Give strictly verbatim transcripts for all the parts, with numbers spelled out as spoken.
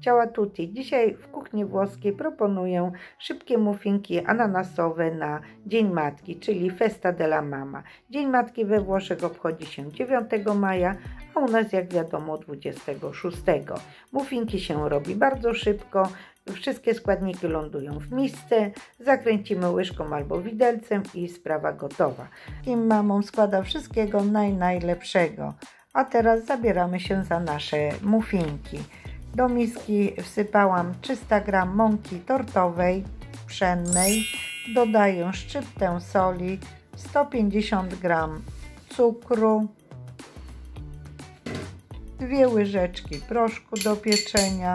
Ciała tutti. Dzisiaj w kuchni włoskiej proponuję szybkie muffinki ananasowe na Dzień Matki, czyli Festa della Mamma. Dzień Matki we Włoszech obchodzi się dziewiątego maja, a u nas, jak wiadomo, dwudziestego szóstego. Muffinki się robi bardzo szybko. Wszystkie składniki lądują w misce, zakręcimy łyżką albo widelcem i sprawa gotowa. I mamą składa wszystkiego naj, najlepszego. A teraz zabieramy się za nasze muffinki. Do miski wsypałam trzysta gramów mąki tortowej, pszennej, dodaję szczyptę soli, sto pięćdziesiąt gramów cukru, dwie łyżeczki proszku do pieczenia,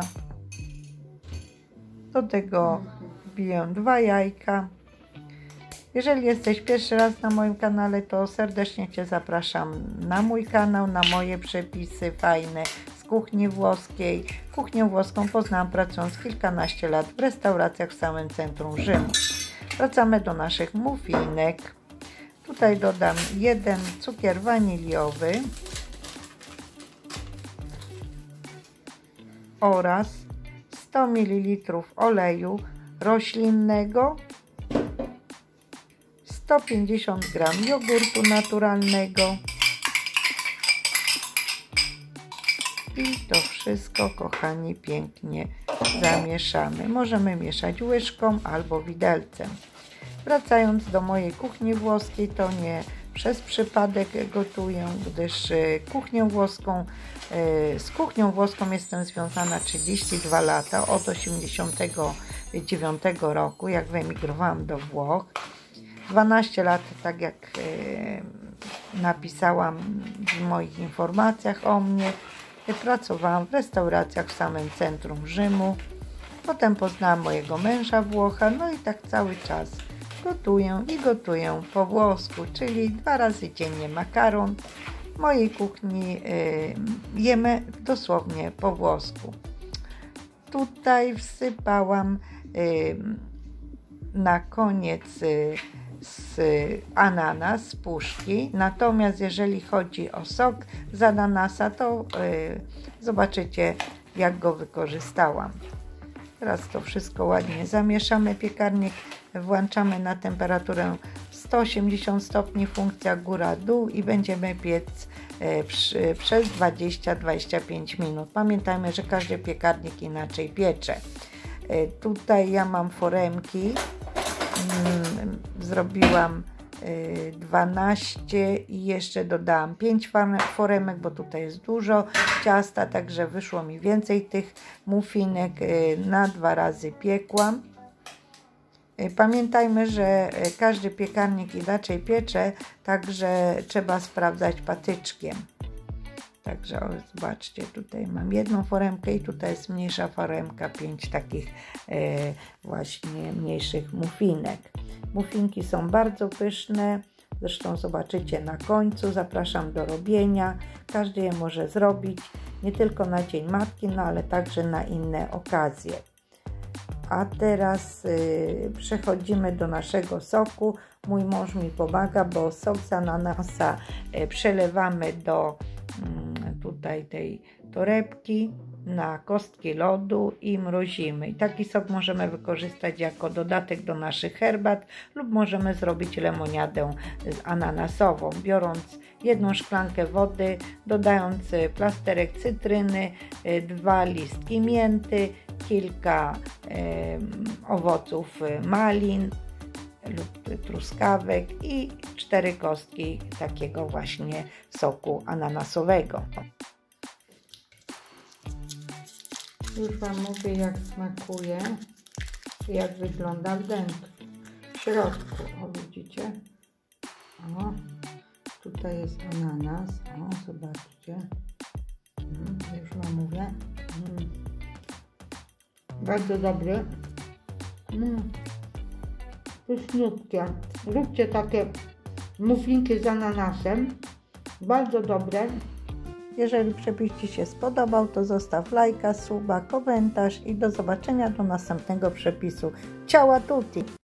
do tego wbiję dwa jajka. Jeżeli jesteś pierwszy raz na moim kanale, to serdecznie Cię zapraszam na mój kanał, na moje przepisy fajne z kuchni włoskiej. Kuchnię włoską poznałam pracując kilkanaście lat w restauracjach w samym centrum Rzymu. Wracamy do naszych muffinek. Tutaj dodam jeden cukier waniliowy oraz sto mililitrów oleju roślinnego, sto pięćdziesiąt gramów jogurtu naturalnego i to wszystko, kochani, pięknie zamieszamy. Możemy mieszać łyżką albo widelcem. Wracając do mojej kuchni włoskiej, to nie przez przypadek gotuję, gdyż kuchnię włoską, z kuchnią włoską jestem związana trzydzieści dwa lata, od osiemdziesiątego dziewiątego roku, jak wyemigrowałam do Włoch. dwanaście lat, tak jak napisałam w moich informacjach o mnie, pracowałam w restauracjach w samym centrum Rzymu. Potem poznałam mojego męża Włocha, no i tak cały czas gotuję i gotuję po włosku, czyli dwa razy dziennie makaron. W mojej kuchni y, jemy dosłownie po włosku. Tutaj wsypałam y, na koniec y, z ananas z puszki, natomiast jeżeli chodzi o sok z ananasa, to y, zobaczycie, jak go wykorzystałam. Teraz to wszystko ładnie zamieszamy. Piekarnik włączamy na temperaturę sto osiemdziesiąt stopni, funkcja góra-dół i będziemy piec e, przy, przez dwadzieścia do dwudziestu pięciu minut. Pamiętajmy, że każdy piekarnik inaczej piecze. E, tutaj ja mam foremki. Mm, zrobiłam e, dwanaście i jeszcze dodałam pięć foremek, bo tutaj jest dużo ciasta, także wyszło mi więcej tych muffinek. E, na dwa razy piekłam. Pamiętajmy, że każdy piekarnik inaczej piecze, także trzeba sprawdzać patyczkiem. Także o, zobaczcie, tutaj mam jedną foremkę i tutaj jest mniejsza foremka, pięć takich e, właśnie mniejszych muffinek. Muffinki są bardzo pyszne, zresztą zobaczycie na końcu. Zapraszam do robienia. Każdy je może zrobić, nie tylko na Dzień Matki, no ale także na inne okazje. A teraz y, przechodzimy do naszego soku. Mój mąż mi pomaga, bo sok z ananasa y, przelewamy do y, tutaj tej torebki na kostki lodu i mrozimy. I taki sok możemy wykorzystać jako dodatek do naszych herbat lub możemy zrobić lemoniadę ananasową, biorąc jedną szklankę wody, dodając plasterek cytryny, dwa listki mięty, kilka e, owoców malin lub truskawek i cztery kostki takiego właśnie soku ananasowego. Już Wam mówię, jak smakuje, jak wygląda wnętrz, w środku. O, widzicie? O, tutaj jest ananas. O, zobaczcie. Mm, już Wam mówię. Mm. Bardzo dobry. Mm. Pyszniutkie. Róbcie takie muffinki z ananasem. Bardzo dobre. Jeżeli przepis Ci się spodobał, to zostaw lajka, suba, komentarz i do zobaczenia do następnego przepisu. Ciała tutti!